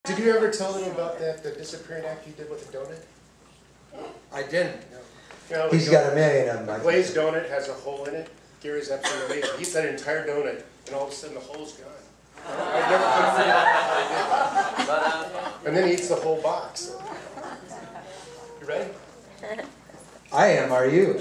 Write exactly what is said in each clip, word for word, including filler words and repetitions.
Did you ever tell them about that, the disappearing act you did with the donut? I didn't. You know, He's the got a donut- million of them. The I glazed think. donut has a hole in it. Gary's absolutely amazing. He said an entire donut, and all of a sudden the hole's gone. I've never could figure out how he did it. And then he eats the whole box. You ready? I am, are you?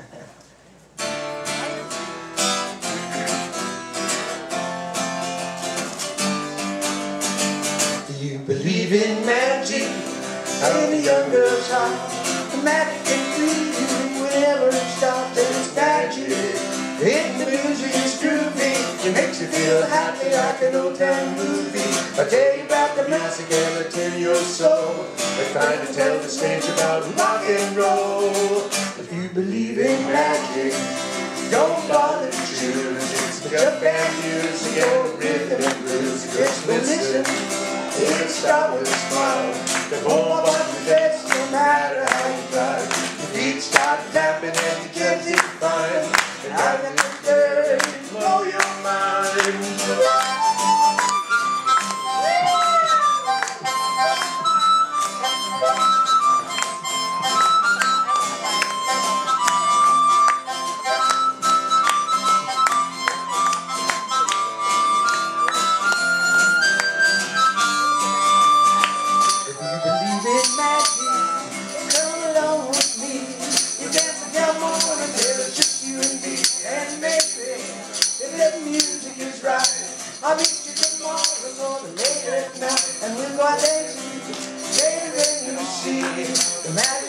Do you believe in magic? In the young girl's heart, the magic can free you whenever it stops, and it's magic. In the music is groovy, it makes you feel happy like an old time movie. I tell you about the music and I tell your soul. I try to tell the stage about rock and roll. If you believe in magic, don't bother to choose. It's just band music and rhythm and blues. Just listen, it'll start with a smile. The whole body fits no matter how you try. Your feet start tapping and you can't seem to find. And I can just blow your mind. I'll meet you tomorrow or later at night, and we'll go out dancing, later than you see the magic.